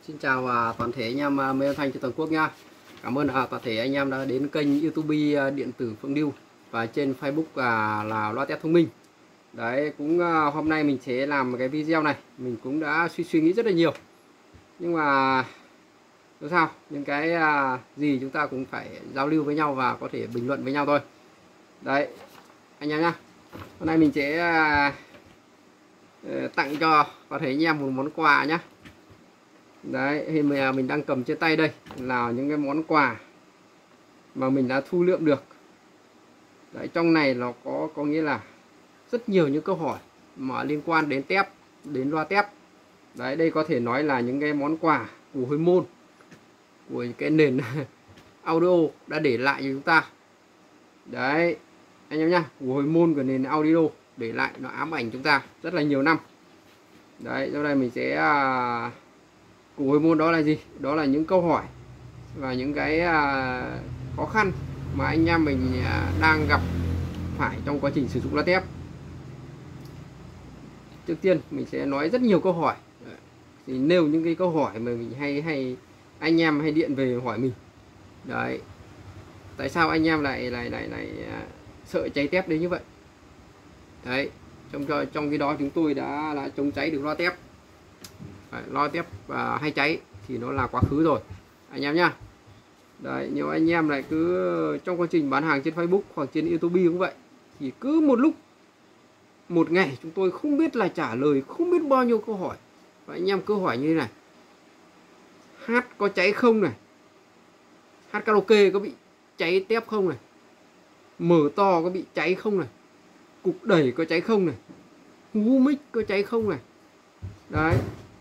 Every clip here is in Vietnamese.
Xin chào toàn thể anh em mấy âm thanh trên toàn quốc nha. Cảm ơn toàn thể anh em đã đến kênh YouTube điện tử Phương Điêu và trên Facebook là loa tép thông minh. Đấy, cũng hôm nay mình sẽ làm cái video này, mình cũng đã suy nghĩ rất là nhiều. Nhưng mà làm sao, những cái gì chúng ta cũng phải giao lưu với nhau và có thể bình luận với nhau thôi. Đấy, anh em nhá. Hôm nay mình sẽ tặng cho toàn thể anh em một món quà nhá. Đấy, thì mình đang cầm trên tay đây là những cái món quà mà mình đã thu lượm được. Đấy, trong này nó có nghĩa là rất nhiều những câu hỏi mà liên quan đến tép, đến loa tép. Đấy, đây có thể nói là những cái món quà của hồi môn, của cái nền audio đã để lại cho chúng ta. Đấy, anh em nhá, của hồi môn của nền audio để lại nó ám ảnh chúng ta rất là nhiều năm. Đấy, sau đây mình sẽ của hồi môn đó là gì? Đó là những câu hỏi và những cái khó khăn mà anh em mình đang gặp phải trong quá trình sử dụng loa tép. Trước tiên mình sẽ nói rất nhiều câu hỏi, thì nêu những cái câu hỏi mà mình hay anh em hay điện về hỏi mình. Đấy, tại sao anh em lại sợ cháy tép đến như vậy? Đấy, trong cái đó chúng tôi đã chống cháy được loa tép. Đấy, loa tép hay cháy thì nó là quá khứ rồi anh em nhá. Đấy, nhiều anh em lại cứ trong quá trình bán hàng trên Facebook hoặc trên YouTube cũng vậy, thì cứ một lúc một ngày chúng tôi không biết là trả lời không biết bao nhiêu câu hỏi. Và anh em cứ hỏi như thế này: hát có cháy không này, hát karaoke có bị cháy tép không này, mở to có bị cháy không này, cục đẩy có cháy không này, hú mic có cháy không này. Đấy,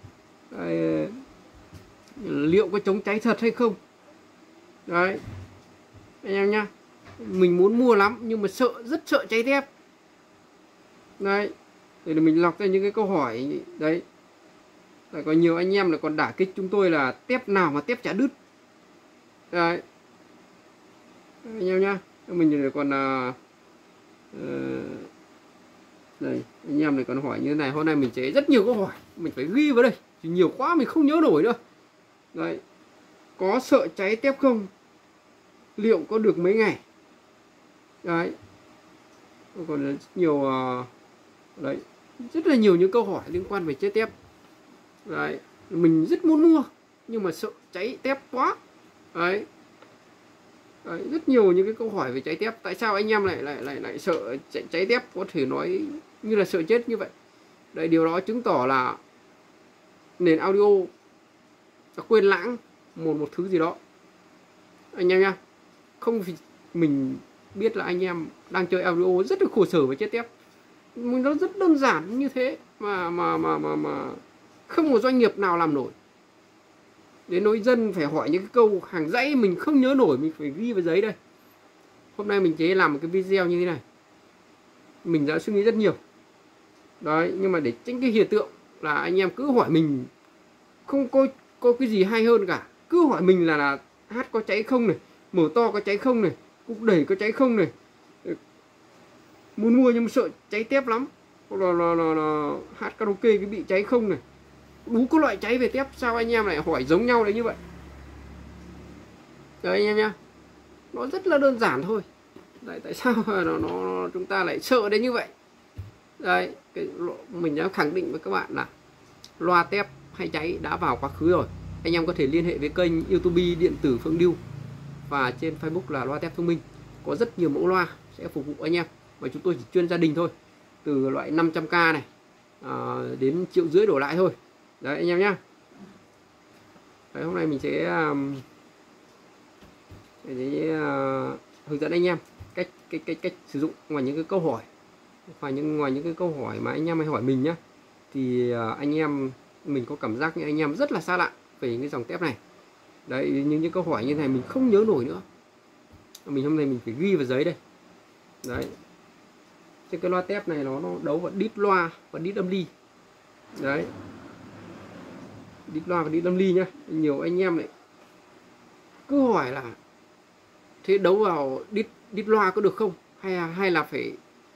liệu có chống cháy thật hay không? Đấy, anh em nhá, mình muốn mua lắm nhưng mà rất sợ cháy tép. Đấy, để mình lọc ra những cái câu hỏi đấy. Lại có nhiều anh em là còn đả kích chúng tôi là tép nào mà tép chả đứt. Đấy, anh em nhá, mình còn đây, anh em này còn hỏi như thế này. Hôm nay mình sẽ rất nhiều câu hỏi, mình phải ghi vào đây, thì nhiều quá mình không nhớ nổi nữa. Đấy, có sợ cháy tép không? Liệu có được mấy ngày? Đấy, còn rất nhiều đấy, rất là nhiều những câu hỏi liên quan về cháy tép. Đấy, mình rất muốn mua nhưng mà sợ cháy tép quá. Đấy, đấy, rất nhiều những cái câu hỏi về cháy tép. Tại sao anh em lại sợ cháy tép, có thể nói như là sợ chết như vậy? Đấy, điều đó chứng tỏ là nền audio đã quên lãng một thứ gì đó anh em nha. Không, vì mình biết là anh em đang chơi audio rất là khổ sở với chết tép. Nó rất đơn giản như thế mà không một doanh nghiệp nào làm nổi. Đến nỗi dân phải hỏi những cái câu hàng dãy mình không nhớ nổi, mình phải ghi vào giấy đây. Hôm nay mình chế làm một cái video như thế này, mình đã suy nghĩ rất nhiều. Đấy, nhưng mà để tránh cái hiện tượng là anh em cứ hỏi mình không có cái gì hay hơn cả, cứ hỏi mình là hát có cháy không này, mở to có cháy không này, cục đẩy có cháy không này, muốn mua nhưng mà sợ cháy tép lắm, hoặc là hát karaoke cái bị cháy không này, đủ các loại cháy về tép. Sao anh em lại hỏi giống nhau đấy như vậy? Đấy anh em nhá, nó rất là đơn giản thôi. Đấy, tại sao nó chúng ta lại sợ đến như vậy? Đấy, mình đã khẳng định với các bạn là loa tép hay cháy đã vào quá khứ rồi. Anh em có thể liên hệ với kênh YouTube điện tử Phương Điêu và trên Facebook là loa tép thông minh. Có rất nhiều mẫu loa sẽ phục vụ anh em, và chúng tôi chỉ chuyên gia đình thôi, từ loại 500k này đến 1,5 triệu đổ lại thôi. Đấy anh em nhá. Đấy, hôm nay mình sẽ hướng dẫn anh em cách sử dụng. Ngoài những cái câu hỏi, ngoài những cái câu hỏi mà anh em hay hỏi mình nhá, thì anh em mình có cảm giác như anh em rất là xa lạ về những cái dòng tép này. Đấy, những câu hỏi như này mình không nhớ nổi nữa, mình hôm nay mình phải ghi vào giấy đây. Đấy, cái loa tép này nó đấu vào đít loa và đít âm ly. Đấy, đít loa và đít âm ly nhá. Nhiều anh em lại cứ hỏi là thế đấu vào đít loa có được không, hay là phải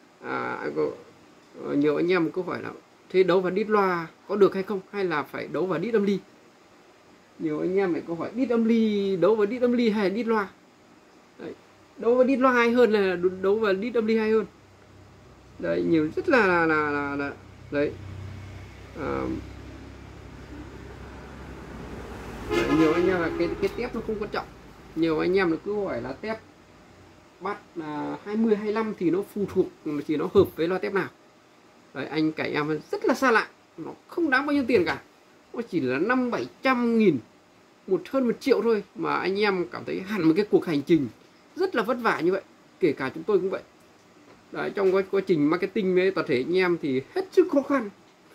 nhiều anh em cứ hỏi là thế đấu vào đít loa có được hay không, hay là phải đấu vào đít âm ly. Nhiều anh em lại câu hỏi đít âm ly đấu với đít âm ly hay đít loa. Đấy, đấu với đít loa hay hơn là đấu với đít âm ly hay hơn. Đấy, nhiều rất là đấy. Đấy, nhiều anh em là cái tép nó không quan trọng. Nhiều anh em nó cứ hỏi là tép bắt 20 25 thì nó phụ thuộc chỉ nó hợp với loa tép nào. Đấy, anh cả em rất là xa lạ, nó không đáng bao nhiêu tiền cả, nó chỉ là 500-700 nghìn, hơn 1 triệu thôi mà anh em cảm thấy hẳn một cái cuộc hành trình rất là vất vả như vậy. Kể cả chúng tôi cũng vậy. Đấy, trong quá trình marketing với toàn thể anh em thì hết sức khó khăn.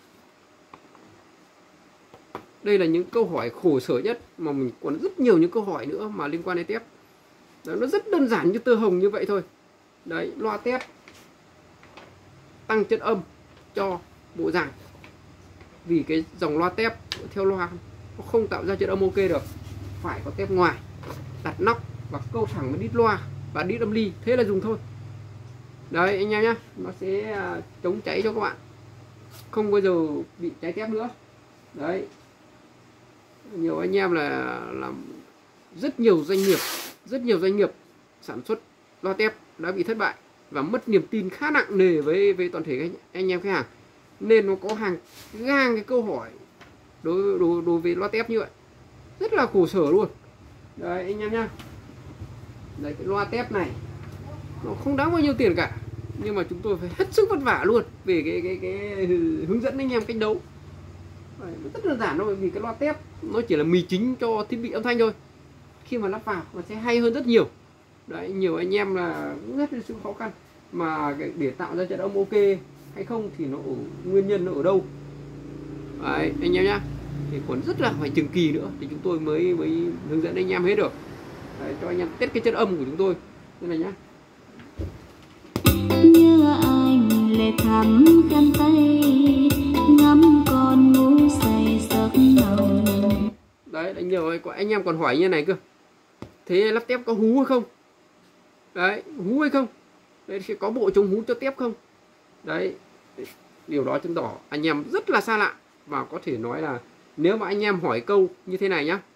Đây là những câu hỏi khổ sở nhất, mà mình còn rất nhiều những câu hỏi nữa mà liên quan đến tép. Đấy, nó rất đơn giản như tơ hồng như vậy thôi. Đấy, loa tép tăng chất âm cho bộ dàn, vì cái dòng loa tép theo loa nó không tạo ra chất âm ok được, phải có tép ngoài đặt nóc và câu thẳng với đít loa và đít âm ly, thế là dùng thôi. Đấy anh em nhá, nó sẽ chống cháy cho các bạn, không bao giờ bị cháy tép nữa. Đấy, nhiều anh em là làm rất nhiều doanh nghiệp sản xuất loa tép đã bị thất bại và mất niềm tin khá nặng nề với toàn thể anh em khách hàng, nên nó có hàng gang cái câu hỏi đối với loa tép như vậy, rất là khổ sở luôn. Đấy anh em nhá, đấy, cái loa tép này nó không đáng bao nhiêu tiền cả, nhưng mà chúng tôi phải hết sức vất vả luôn về cái hướng dẫn anh em cách đấu. Đấy, rất đơn giản thôi, vì cái loa tép nó chỉ là mì chính cho thiết bị âm thanh thôi, khi mà lắp vào nó sẽ hay hơn rất nhiều. Đấy, nhiều anh em là rất là sự khó khăn mà để tạo ra chất âm ok hay không thì nó nguyên nhân nó ở đâu. Đấy, anh em nhá, thì còn rất là phải chừng kỳ nữa thì chúng tôi mới hướng dẫn anh em hết được. Đấy, cho anh em test cái chất âm của chúng tôi như này nhá. Như anh lệ thắm khăn tay ngắm con ngủ say giấc nồng. Đấy, anh em còn hỏi như này cơ, thế lắp tép có hú hay không? Đấy, hú hay không? Đấy, sẽ có bộ chống hú cho tép không? Đấy, điều đó chứng tỏ anh em rất là xa lạ, và có thể nói là nếu mà anh em hỏi câu như thế này nhá,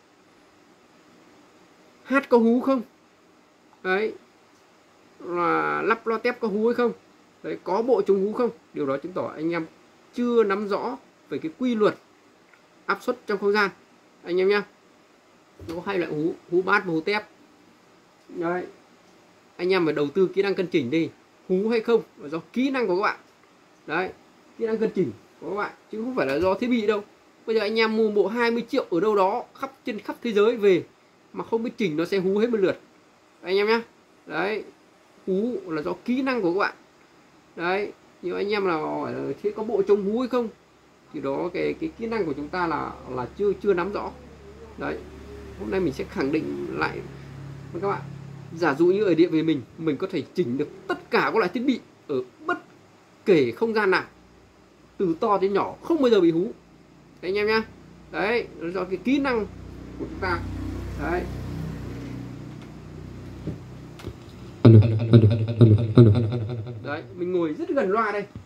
hát có hú không? Đấy, là lắp loa tép có hú hay không? Đấy, có bộ chống hú không? Điều đó chứng tỏ anh em chưa nắm rõ về cái quy luật áp suất trong không gian anh em nhá. Nó có hai loại hú, hú bát và hú tép. Đấy, anh em phải đầu tư kỹ năng cân chỉnh đi, hú hay không là do kỹ năng của các bạn. Đấy, kỹ năng cân chỉnh của các bạn chứ không phải là do thiết bị đâu. Bây giờ anh em mua bộ 20 triệu ở đâu đó trên khắp thế giới về mà không biết chỉnh, nó sẽ hú hết một lượt anh em nhá. Đấy, hú là do kỹ năng của các bạn. Đấy, nhiều anh em là hỏi là thế có bộ chống hú hay không, thì đó cái kỹ năng của chúng ta là chưa nắm rõ. Đấy, hôm nay mình sẽ khẳng định lại với các bạn. Giả dụ như ở điện về mình có thể chỉnh được tất cả các loại thiết bị ở bất kể không gian nào, từ to đến nhỏ, không bao giờ bị hú. Đấy anh em nhá. Đấy, do cái kỹ năng của chúng ta. Đấy. Đấy, mình ngồi rất gần loa đây.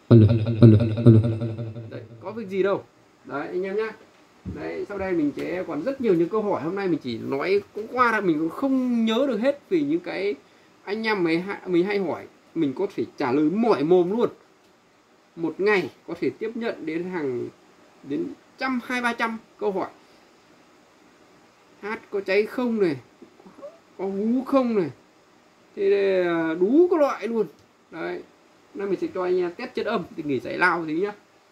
Đấy, có việc gì đâu. Đấy anh em nhá. Đấy, sau đây mình sẽ còn rất nhiều những câu hỏi, hôm nay mình chỉ nói cũng qua là mình cũng không nhớ được hết, vì những cái anh em mình hay hỏi mình có thể trả lời mỏi mồm luôn. Một ngày có thể tiếp nhận đến 100-200-300 câu hỏi. Hát có cháy không này, có hú không này, thì đú có loại luôn. Đấy, nay mình sẽ cho anh em test chất âm thì nghỉ giải lao tí nhá.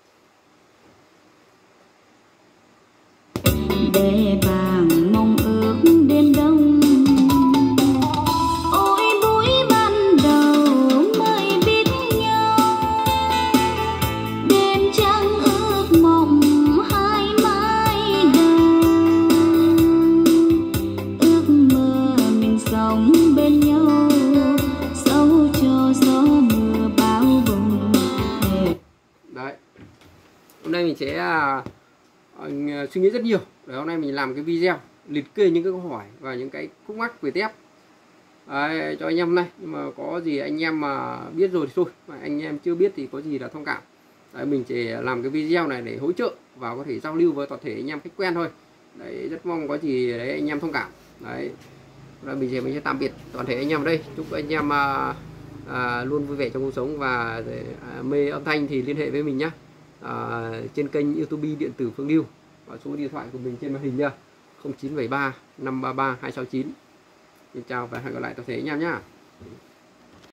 Để vàng mong ước đêm đông, ôi buổi ban đầu mới biết nhau, đêm trăng ước mộng hai mái đầu, ước mơ mình sống bên nhau, dẫu cho gió mưa bão bùng. Đấy, hôm nay mình sẽ suy nghĩ rất nhiều. Đấy, hôm nay mình làm cái video liệt kê những cái câu hỏi và những cái khúc mắc về tép cho anh em này. Nhưng mà có gì anh em mà biết rồi thì thôi, mà anh em chưa biết thì có gì là thông cảm. Đấy, mình chỉ làm cái video này để hỗ trợ và có thể giao lưu với toàn thể anh em khách quen thôi. Đấy, rất mong có gì đấy anh em thông cảm. Đấy, rồi mình sẽ tạm biệt toàn thể anh em ở đây. Chúc anh em luôn vui vẻ trong cuộc sống, và mê âm thanh thì liên hệ với mình nhé, trên kênh YouTube Điện tử Phương Lưu, và số điện thoại của mình trên màn hình nha, 0973 533 269. Xin chào và hẹn gặp lại toàn thể anh em nhé.